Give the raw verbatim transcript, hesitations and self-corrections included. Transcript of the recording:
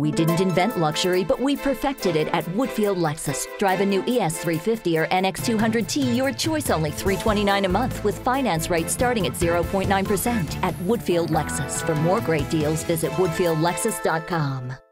We didn't invent luxury, but we perfected it at Woodfield Lexus. Drive a new E S three fifty or N X two hundred T, your choice, only three hundred twenty-nine dollars a month with finance rates starting at zero point nine percent. At Woodfield Lexus. For more great deals, visit woodfield lexus dot com.